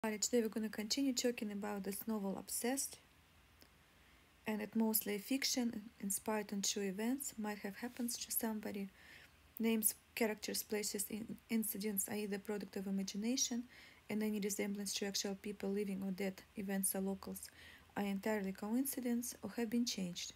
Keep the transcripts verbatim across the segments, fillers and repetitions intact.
Alright, today we're going to continue talking about this novel Obsessed, and it mostly fiction inspired on true events, might have happened to somebody. Names, characters, places, in- incidents are either product of imagination, and any resemblance to actual people, living or dead, events or locals are entirely coincidence or have been changed.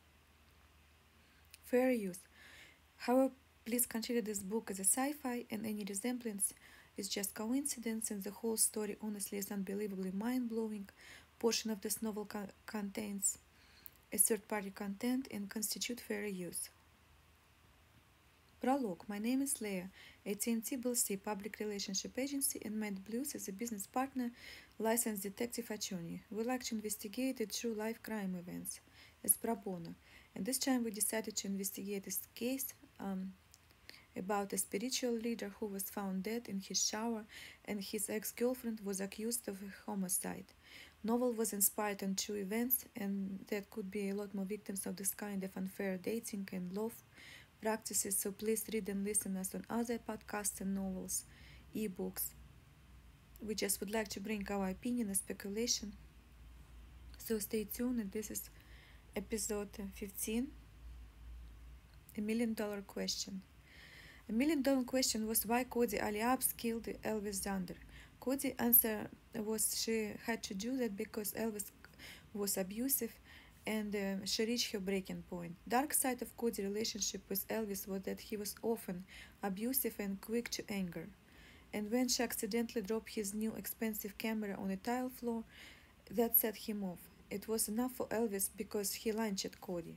Fair use. However, please consider this book as a sci-fi, and any resemblance is just coincidence, and the whole story honestly is unbelievably mind-blowing. Portion of this novel co- contains a third-party content and constitute fair use. Prologue. My name is Leia, A T and T B L C public relationship agency, and Matt Blues is a business partner, licensed detective attorney. We like to investigate the true life crime events as pro bono, and this time we decided to investigate this case um, about a spiritual leader who was found dead in his shower, and his ex-girlfriend was accused of a homicide. Novel was inspired on true events, and there could be a lot more victims of this kind of unfair dating and love practices, so please read and listen us on other podcasts and novels, ebooks. We just would like to bring our opinion and speculation. So stay tuned, and this is episode fifteen, A Million Dollar Question. A million dollar question was why Cody Aliabs killed Elvis Zander. Cody's answer was she had to do that because Elvis was abusive, and uh, she reached her breaking point. Dark side of Cody's relationship with Elvis was that he was often abusive and quick to anger. And when she accidentally dropped his new expensive camera on a tile floor, that set him off. It was enough for Elvis because he lynched Cody.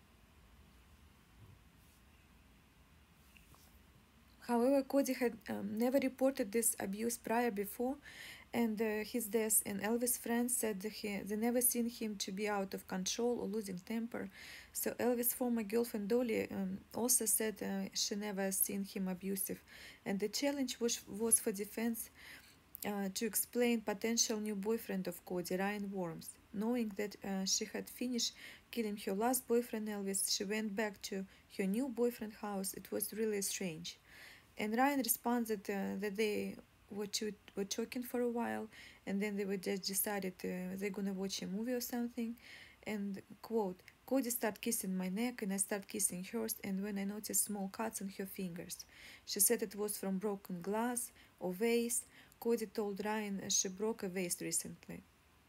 However, Cody had um, never reported this abuse prior before, and uh, his death, and Elvis' friends said that he, they never seen him to be out of control or losing temper. So Elvis' former girlfriend Dolly um, also said uh, she never seen him abusive, and the challenge was, was for defense uh, to explain potential new boyfriend of Cody, Ryan Worms. Knowing that uh, she had finished killing her last boyfriend Elvis, she went back to her new boyfriend house. It was really strange. And Ryan responded uh, that they were, to, were talking for a while, and then they were just decided uh, they're gonna watch a movie or something. And quote, Cody started kissing my neck, and I started kissing hers, and when I noticed small cuts on her fingers. She said it was from broken glass or vase. Cody told Ryan she broke a vase recently.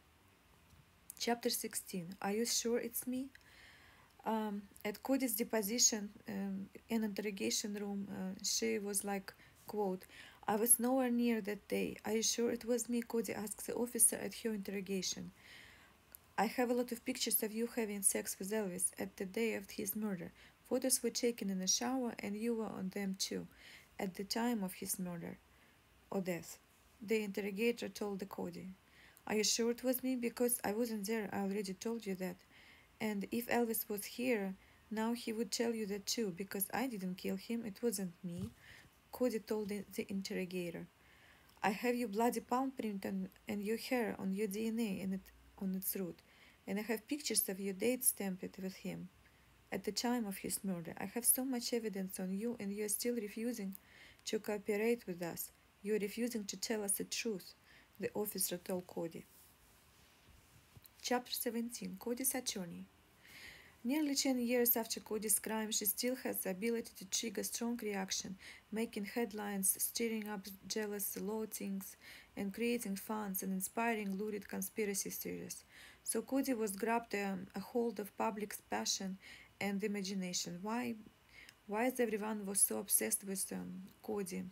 Chapter sixteen. Are you sure it's me? Um, at Cody's deposition um, in interrogation room, uh, she was like, quote, I was nowhere near that day. Are you sure it was me? Cody asked the officer at her interrogation. I have a lot of pictures of you having sex with Elvis at the day of his murder. Photos were taken in the shower, and you were on them too, at the time of his murder or death. The interrogator told the Cody. Are you sure it was me? Because I wasn't there. I already told you that. And if Elvis was here, now he would tell you that too, because I didn't kill him, it wasn't me, Cody told the, the interrogator. I have your bloody palm print on, and your hair on your D N A and it, on its root, and I have pictures of your date stamped with him at the time of his murder. I have so much evidence on you, and you are still refusing to cooperate with us. You are refusing to tell us the truth, the officer told Cody. Chapter seventeen. Cody's attorney. Nearly ten years after Cody's crime, she still has the ability to trigger strong reaction, making headlines, stirring up jealous loathings, and creating fans and inspiring lurid conspiracy theories. So Cody was grabbed um, a hold of public passion and imagination. Why? Why is everyone was so obsessed with um, Cody?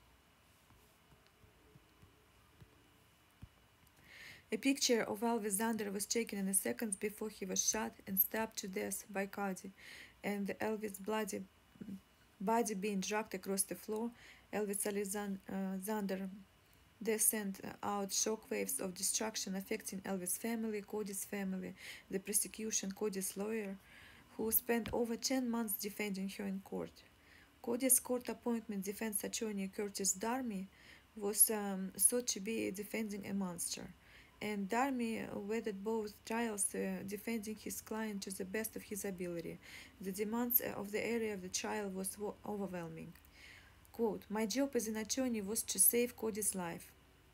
A picture of Elvis Zander was taken in the seconds before he was shot and stabbed to death by Cody, and Elvis' bloody body being dragged across the floor. Elvis Alexander death sent out shockwaves of destruction affecting Elvis' family, Cody's family, the prosecution, Cody's lawyer, who spent over ten months defending her in court. Cody's court appointment defense attorney Curtis Darmy was um, thought to be defending a monster, and Darmy weathered both trials, uh, defending his client to the best of his ability. The demands of the area of the trial was overwhelming. Quote, my job as an attorney was to save Cody's life.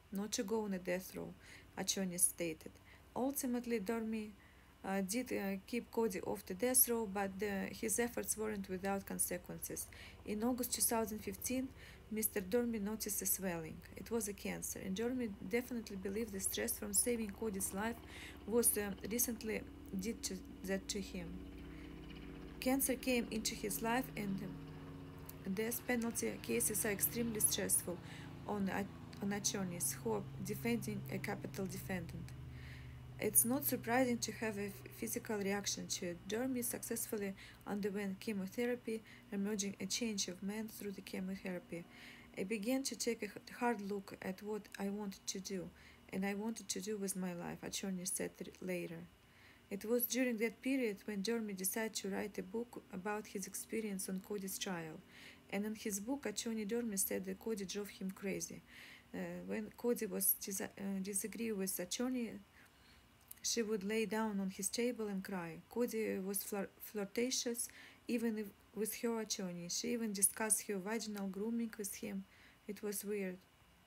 not to go on a death row, Achoni stated. Ultimately, Dormi uh, did uh, keep Cody off the death row, but uh, his efforts weren't without consequences. In August two thousand fifteen, Mister Dormi noticed a swelling. It was a cancer, and Dormi definitely believed the stress from saving Cody's life was uh, recently did to, that to him. Cancer came into his life, and death penalty cases are extremely stressful on, on attorneys who are defending a capital defendant. It's not surprising to have a physical reaction to it. Jeremy successfully underwent chemotherapy, emerging a change of man through the chemotherapy. I began to take a hard look at what I wanted to do, and I wanted to do with my life, attorney said later. It was during that period when Jeremy decided to write a book about his experience on Cody's trial. And in his book, attorney Jeremy said that Cody drove him crazy. Uh, when Cody was dis- uh, disagree with attorney, she would lay down on his table and cry. Cody was flir- flirtatious, even if, with her attorney. She even discussed her vaginal grooming with him. It was weird.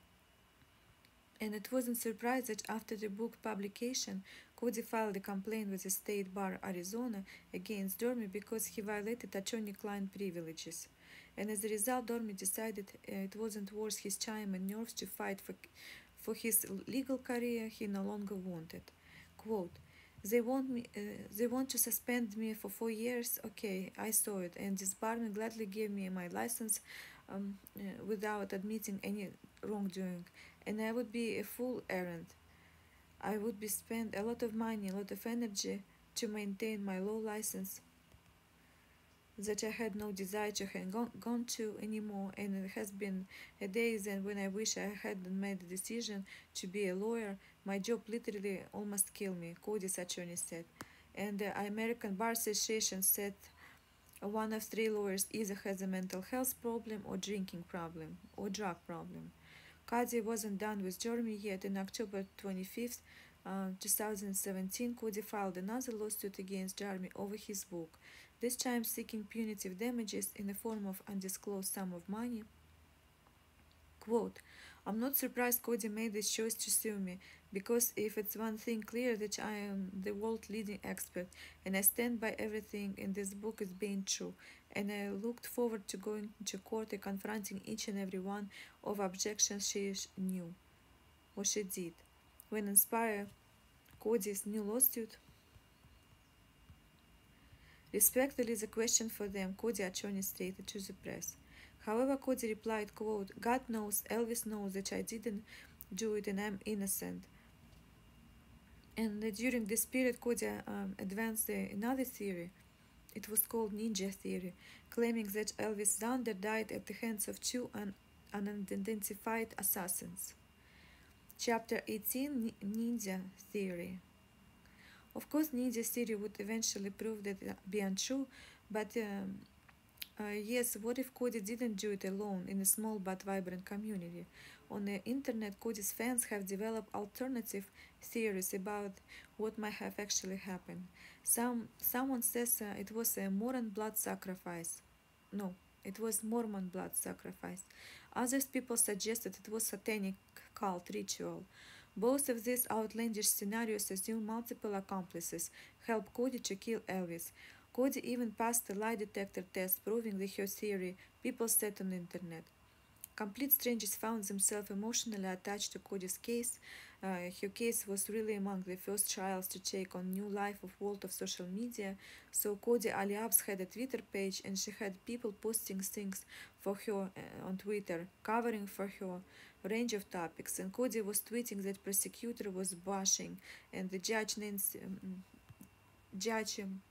And it wasn't surprised that after the book publication, Cody filed a complaint with the State Bar Arizona against Dormy because he violated attorney-client privileges. And as a result, Dormy decided uh, it wasn't worth his time and nerves to fight for, for his legal career he no longer wanted. Quote, they want me. Uh, they want to suspend me for four years. Okay, I saw it, and this barman gladly gave me my license um, uh, without admitting any wrongdoing, and I would be a full errand. I would be spend a lot of money, a lot of energy to maintain my law license that I had no desire to have gone, gone to anymore, and it has been a days and when I wish I hadn't made the decision to be a lawyer. My job literally almost killed me, Cody's attorney said. And the American Bar Association said one of three lawyers either has a mental health problem or drinking problem or drug problem. Cody wasn't done with Jeremy yet. In October twenty-fifth, uh, twenty seventeen, Cody filed another lawsuit against Jeremy over his book, this time seeking punitive damages in the form of undisclosed sum of money. Quote, I'm not surprised Cody made this choice to sue me, because if it's one thing clear that I am the world leading expert and I stand by everything in this book as being true, and I looked forward to going to court and confronting each and every one of objections she knew, or she did. When inspired Cody's new lawsuit, respectfully the question for them, Cody attorney stated to the press. However, Cody replied, quote, God knows, Elvis knows that I didn't do it and I'm innocent. And uh, during this period, Cody um, advanced uh, another theory. It was called Ninja Theory, claiming that Elvis Zander died at the hands of two un- unidentified assassins. Chapter eighteen, Ninja Theory. Of course, Ninja Theory would eventually prove that uh, be untrue, but um, Uh, yes, what if Cody didn't do it alone in a small but vibrant community? On the internet, Cody's fans have developed alternative theories about what might have actually happened. Some someone says uh, it was a Mormon blood sacrifice. No, it was Mormon blood sacrifice. Others people suggested it was satanic cult ritual. Both of these outlandish scenarios assume multiple accomplices help Cody to kill Elvis. Cody even passed a lie detector test proving the her theory, people said on the internet. Complete strangers found themselves emotionally attached to Cody's case. Uh, her case was really among the first trials to take on new life of world of social media. So Cody Aliabs had a Twitter page and she had people posting things for her uh, on Twitter, covering for her range of topics. And Cody was tweeting that prosecutor was bashing and the judge Nancy, um, judge um,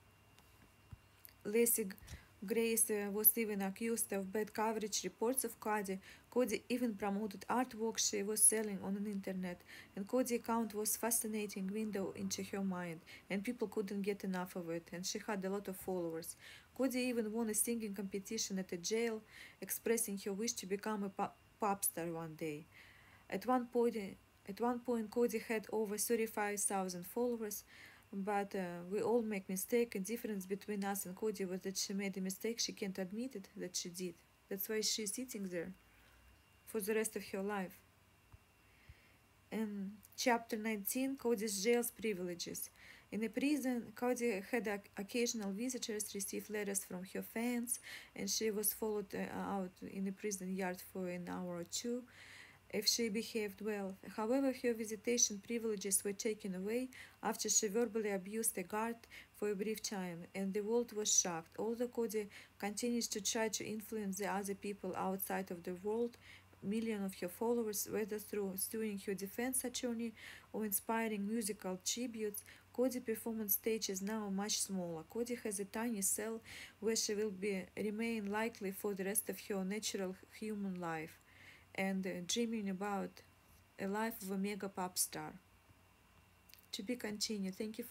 Lacey Grace uh, was even accused of bad coverage reports of Cody. Cody even promoted artwork she was selling on the internet, and Cody's account was a fascinating window into her mind, and people couldn't get enough of it, and she had a lot of followers. Cody even won a singing competition at a jail, expressing her wish to become a pop, pop star one day. At one point, at one point, Cody had over thirty-five thousand followers, but uh, we all make mistakes. The difference between us and Cody was that she made a mistake. She can't admit it that she did. That's why she's sitting there for the rest of her life. And chapter nineteen, Cody's jail's privileges. In the prison, Cody had occasional visitors, received letters from her fans, and she was followed uh, out in the prison yard for an hour or two if she behaved well. However, her visitation privileges were taken away after she verbally abused a guard for a brief time, and the world was shocked. Although Cody continues to try to influence the other people outside of the world, millions of her followers, whether through suing her defense attorney or inspiring musical tributes, Cody performance stage is now much smaller. Cody has a tiny cell where she will be remain likely for the rest of her natural human life and uh, dreaming about a life of a mega pop star. To be continued. Thank you